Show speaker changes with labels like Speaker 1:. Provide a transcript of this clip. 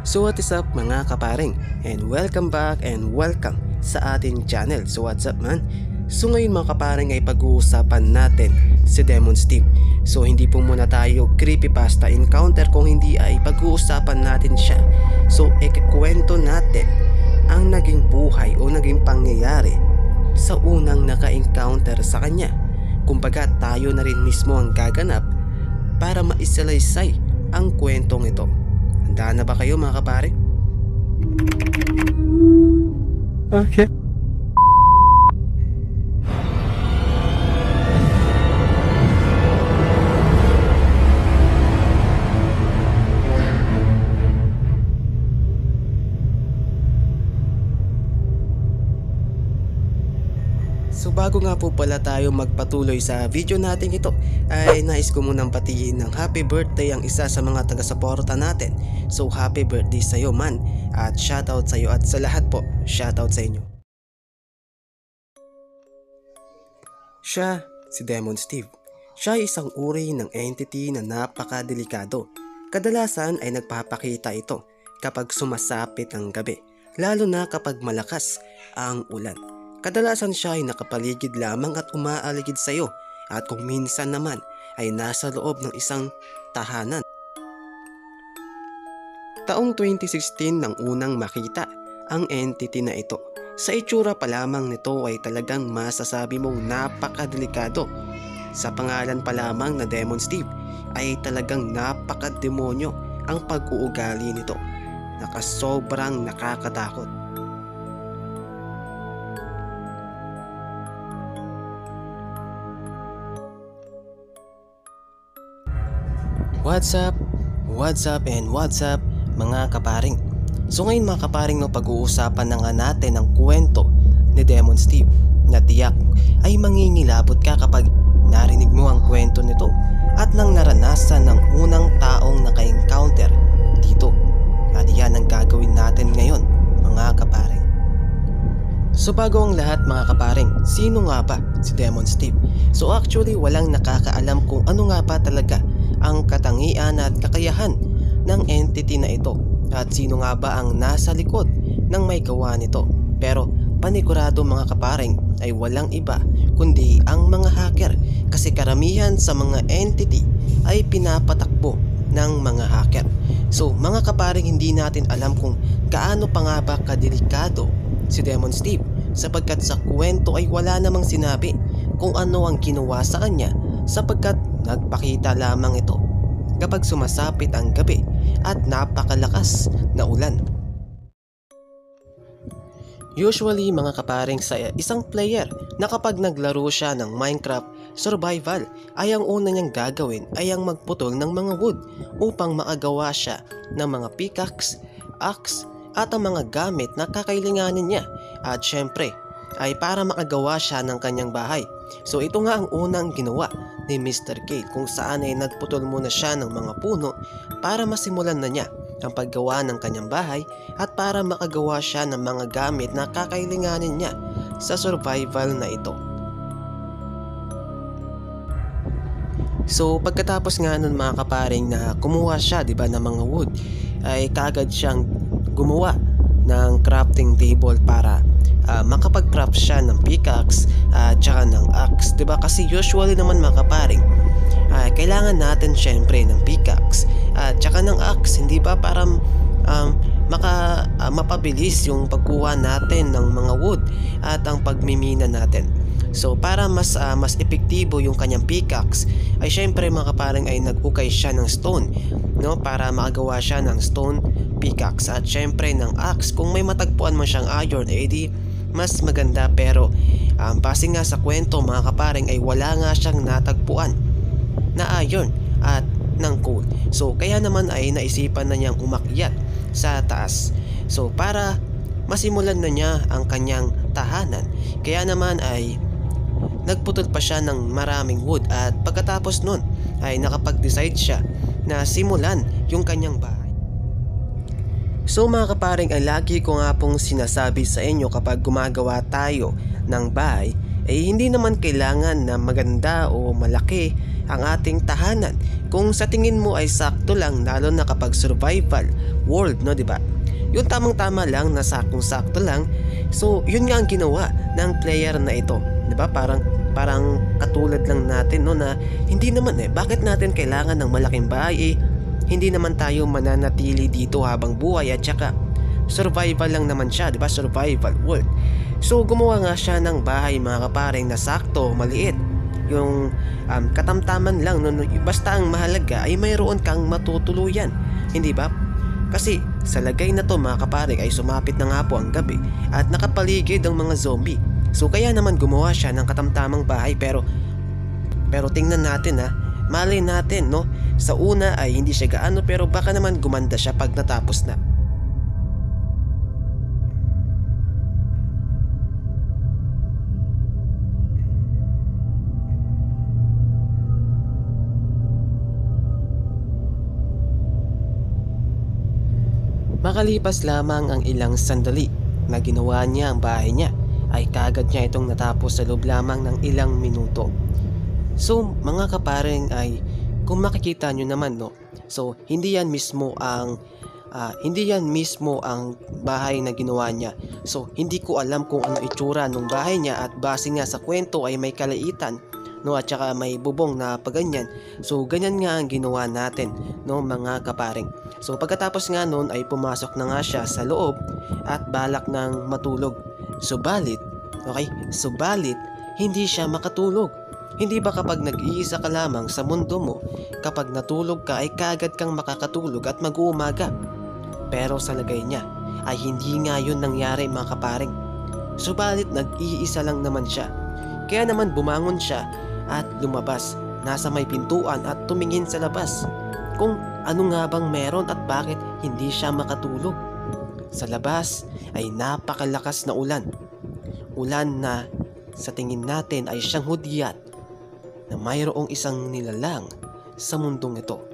Speaker 1: So what is up mga kaparing, and welcome back and welcome sa ating channel. So what's up man? So ngayon mga kaparing ay pag-uusapan natin si Demon Steve. So hindi po muna tayo creepypasta encounter, kung hindi ay pag-uusapan natin siya. So ikikwento natin ang naging buhay o naging pangyayari sa unang naka-encounter sa kanya. Kumbaga tayo na rin mismo ang gaganap para maisalaysay ang kwentong ito. Handa na ba kayo mga kapare?
Speaker 2: Okay.
Speaker 1: So bago nga po pala tayo magpatuloy sa video natin ito, ay nais ko munang batiin ng happy birthday ang isa sa mga taga-suporta natin. So happy birthday sa iyo man, at shoutout sa iyo at sa lahat po, shoutout sa inyo. Siya si Demon Steve. Siya ay isang uri ng entity na napakadelikado. Kadalasan ay nagpapakita ito kapag sumasapit ang gabi, lalo na kapag malakas ang ulan. Kadalasan siya ay nakapaligid lamang at umaaligid sa iyo, at kung minsan naman ay nasa loob ng isang tahanan. Taong 2016 nang unang makita ang entity na ito. Sa itsura pa lamang nito ay talagang masasabi mong napakadelikado. Sa pangalan pa lamang na Demon Steve ay talagang napakademonyo ang pag-uugali nito. Sobrang nakakatakot. What's up and what's up mga kaparing. So ngayon mga kaparing, pag-uusapan na nga natin ang kwento ni Demon Steve na tiyak ay mangingilabot ka kapag narinig mo ang kwento nito at nang naranasan ng unang taong naka-encounter dito. At yan ang gagawin natin ngayon mga kaparing. So bago ang lahat mga kaparing, sino nga ba si Demon Steve? So actually walang nakakaalam kung ano nga ba talaga ang katangian at kakayahan ng entity na ito, at sino nga ba ang nasa likod ng may gawa nito. Pero panigurado mga kaparing ay walang iba kundi ang mga hacker, kasi karamihan sa mga entity ay pinapatakbo ng mga hacker. So mga kaparing, hindi natin alam kung gaano pa nga ba kadelikado si Demon Steve, sapagkat sa kwento ay wala namang sinabi kung ano ang ginawa sa kanya, sapagkat nagpakita lamang ito kapag sumasapit ang gabi at napakalakas na ulan. Usually mga kaparing, sa isang player na kapag naglaro siya ng Minecraft Survival ay ang una niyang gagawin ay ang magputol ng mga wood upang makagawa siya ng mga pickaxe, axe at ang mga gamit na kakailanganin niya, at syempre ay para makagawa siya ng kanyang bahay. So ito nga ang unang ginawa ni Mr. Kale, kung saan ay nagputol muna siya ng mga puno para masimulan na niya ang paggawa ng kanyang bahay at para makagawa siya ng mga gamit na kakailanganin niya sa survival na ito. So pagkatapos nga nun mga kaparing na kumuha siya ng mga wood, ay kaagad siyang gumawa ng crafting table para makapag-craft siya ng pickaxe at saka ng axe, kasi usually naman mga kaparing kailangan natin syempre ng pickaxe at saka ng axe, hindi ba, para mapabilis yung pagkuha natin ng mga wood at ang pagmimina natin. So para mas epektibo yung kanyang pickaxe ay syempre mga kaparing ay nag-ukay siya ng stone, para makagawa siya ng stone pickaxe, at syempre ng axe. Kung may matagpuan man siyang iron, di mas maganda, pero base nga sa kwento mga kaparing ay wala nga siyang natagpuan na iron at ng coal. So kaya naman ay naisipan na niyang umakyat sa taas, so para masimulan na niya ang kanyang tahanan. Kaya naman ay nagputol pa siya ng maraming wood, at pagkatapos nun ay nakapag-decide siya na simulan yung kanyang bahay. So mga kaparing, ay lagi ko nga pong sinasabi sa inyo, kapag gumagawa tayo ng bahay ay hindi naman kailangan na maganda o malaki ang ating tahanan. Kung sa tingin mo ay sakto lang, lalo na kapag survival world, no, di ba? Yung tamang-tama lang na saktong-sakto lang. So, yun nga ang ginawa ng player na ito, di ba? Parang katulad lang natin, no, na hindi naman bakit natin kailangan ng malaking bahay hindi naman tayo mananatili dito habang buhay at saka survival lang naman siya, di ba? Survival world. So gumawa nga siya ng bahay mga kaparing na sakto, maliit. Yung katamtaman lang, no, basta ang mahalaga ay mayroon kang matutuluyan, hindi ba? Kasi sa lagay na to mga kaparing ay sumapit na nga po ang gabi at nakapaligid ang mga zombie. So kaya naman gumawa siya ng katamtamang bahay pero tingnan natin malay natin, no, sa una ay hindi siya gaano pero baka naman gumanda siya pag natapos na. Makalipas lamang ang ilang sandali na ginawa niya ang bahay niya ay kaagad niya itong natapos sa loob lamang ng ilang minuto. So mga kaparing ay kung makikita nyo naman, no, so hindi yan mismo ang bahay na ginawa niya. So hindi ko alam kung ano itsura ng bahay niya at base nga sa kwento ay may kalaitan, no, at saka may bubong na paganyan. So ganyan nga ang ginawa natin, no, mga kaparing. So pagkatapos nga nun ay pumasok na nga siya sa loob at balak ng matulog. Subalit hindi siya makatulog. Hindi ba kapag nag-iisa ka lamang sa mundo mo, kapag natulog ka ay kagad kang makakatulog at mag-uumaga? Pero sa lagay niya ay hindi nga yun nangyari mga kaparing. Subalit nag-iisa lang naman siya. Kaya naman bumangon siya at lumabas. Nasa may pintuan at tumingin sa labas kung ano nga bang meron at bakit hindi siya makatulog. Sa labas ay napakalakas na ulan. Ulan na sa tingin natin ay siyang hudyat na mayroong isang nilalang sa mundong ito.